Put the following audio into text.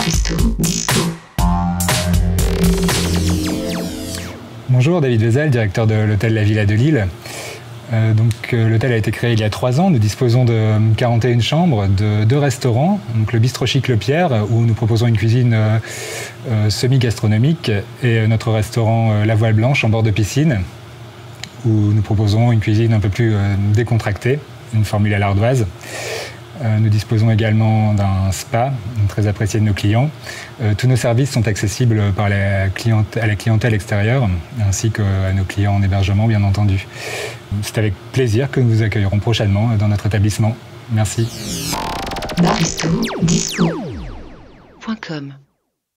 Baristo Disco. Bonjour, David Vézel, directeur de l'hôtel La Villa de Lille. L'hôtel a été créé il y a 3 ans. Nous disposons de 41 chambres, de 2 restaurants, donc le Bistrot Chic Le Pierre, où nous proposons une cuisine semi-gastronomique, et notre restaurant La Voile Blanche en bord de piscine, où nous proposons une cuisine un peu plus décontractée, une formule à l'ardoise. Nous disposons également d'un spa, très apprécié de nos clients. Tous nos services sont accessibles à la clientèle extérieure, ainsi qu'à nos clients en hébergement, bien entendu. C'est avec plaisir que nous vous accueillerons prochainement dans notre établissement. Merci. Baristo Disco.com